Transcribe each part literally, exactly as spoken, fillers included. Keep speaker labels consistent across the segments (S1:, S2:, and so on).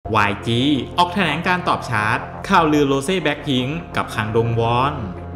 S1: วาย จี ออกแถลงการตอบชาร์ตข่าวลือโรเซ่แบ็คพิงค์กับคังดงวอน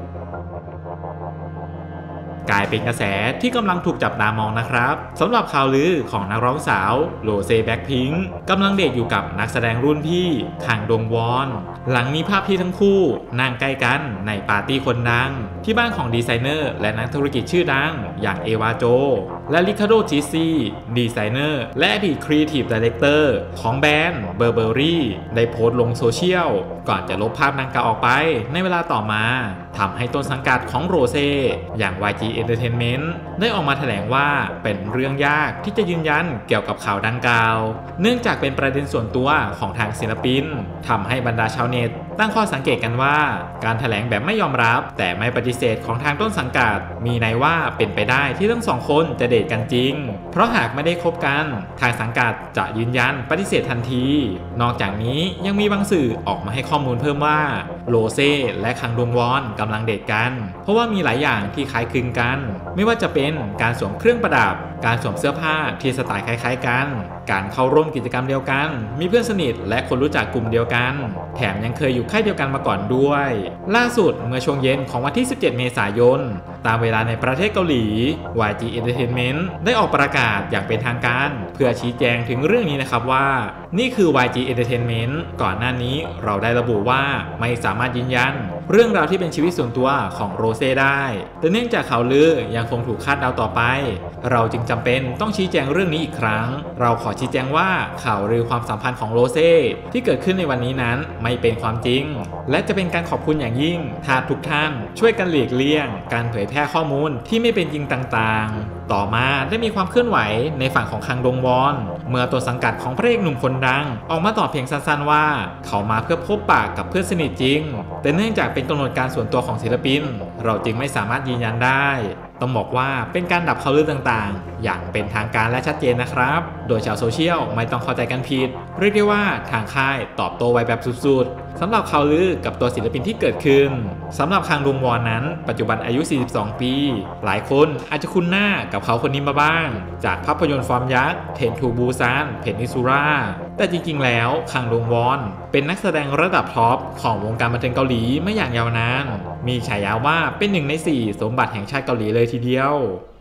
S1: กลายเป็นกระแสที่กำลังถูกจับตามองนะครับสำหรับข่าวลือของนักร้องสาวโรเซ่แบ็คพิงค์กำลังเดทอยู่กับนักแสดงรุ่นพี่คังดงวอนหลังมีภาพที่ทั้งคู่นั่งใกล้กันในปาร์ตี้คนดังที่บ้านของดีไซเนอร์และนักธุรกิจชื่อดังอย่างเอวาโจและริคาร์โดจิซีดีไซเนอร์และอดีตครีเอทีฟไดเรคเตอร์ของแบรนด์เบอร์เบอรี่ได้โพสต์ลงโซเชียลก่อนจะลบภาพดังกล่าวออกไปในเวลาต่อมาทำให้ต้นสังกัดของโรเซ่อย่าง วาย จี Entertainment ได้ออกมาแถลงว่าเป็นเรื่องยากที่จะยืนยันเกี่ยวกับข่าวดังกล่าวเนื่องจากเป็นประเด็นส่วนตัวของทางศิลปินทำให้บรรดาชาวเน็ตตั้งข้อสังเกตกันว่าการแถลงแบบไม่ยอมรับแต่ไม่ปฏิเสธของทางต้นสังกัดมีนัยว่าเป็นไปได้ที่ทั้งสองคนจะเดทกันจริงเพราะหากไม่ได้คบกันทางสังกัดจะยืนยันปฏิเสธทันทีนอกจากนี้ยังมีบางสื่อออกมาให้ข้อมูลเพิ่มว่าโรเซ่และคังดงวอนกำลังเดทกันเพราะว่ามีหลายอย่างที่คล้ายคลึงกันไม่ว่าจะเป็นการสวมเครื่องประดับการสวมเสื้อผ้าที่สไตล์คล้ายๆกันการเข้าร่วมกิจกรรมเดียวกันมีเพื่อนสนิทและคนรู้จักกลุ่มเดียวกันแถมยังเคยอยู่ค่ายเดียวกันมาก่อนด้วยล่าสุดเมื่อช่วงเย็นของวันที่สิบเจ็ดเมษายนตามเวลาในประเทศเกาหลี วาย จี Entertainment ได้ออกประกาศอย่างเป็นทางการเพื่อชี้แจงถึงเรื่องนี้นะครับว่านี่คือ วาย จี Entertainment ก่อนหน้านี้เราได้ระบุว่าไม่สามารถยืนยันเรื่องราวที่เป็นชีวิตส่วนตัวของโรเซ่ได้แต่เนื่องจากข่าวลือยังคงถูกคาดเดาต่อไปเราจึงจำเป็นต้องชี้แจงเรื่องนี้อีกครั้งเราขอชี้แจงว่าข่าวลือความสัมพันธ์ของโรเซ่ที่เกิดขึ้นในวันนี้นั้นไม่เป็นความจริงและจะเป็นการขอบคุณอย่างยิ่งถ้าทุกท่านช่วยกันหลีกเลี่ยงการเผยแพร่ข้อมูลที่ไม่เป็นจริงต่างๆต่อมาได้มีความเคลื่อนไหวในฝั่งของคังดงวอนเมื่อตัวสังกัดของพระเอกหนุ่มคนดังออกมาตอบเพียงสั้นๆว่าเขามาเพื่อพบปะกับเพื่อนสนิทจริงแต่เนื่องจากเป็นกำหนดการส่วนตัวของศิลปินเราจึงไม่สามารถยืนยันได้ต้องบอกว่าเป็นการดับข่าวลือต่างๆอย่างเป็นทางการและชัดเจนนะครับโดยชาวโซเชียลไม่ต้องเข้าใจกันผิดเรียกได้ว่าทางค่ายตอบโต้ไวแบบสุดๆสำหรับข่าวลือกับตัวศิลปินที่เกิดขึ้นสำหรับคังดงวอนนั้นปัจจุบันอายุสี่สิบสองปีหลายคนอาจจะคุ้นหน้ากับเขาคนนี้มาบ้างจากภาพยนตร์ฟอร์มยักษ์เทนทูบูซานเพนิซูราแต่จริงๆแล้วคังดงวอนเป็นนักแสดงระดับท็อปของวงการบันเทิงเกาหลีมาอย่างยาวนานมีฉายาว่าเป็นหนึ่งในสี่สมบัติแห่งชาติเกาหลีเลยทีเดียว